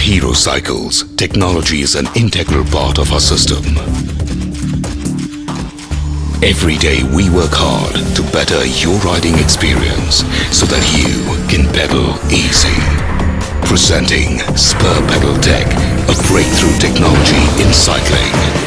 Hero Cycles, technology is an integral part of our system. Every day we work hard to better your riding experience so that you can pedal easy. Presenting Spur Pedal Tech, a breakthrough technology in cycling.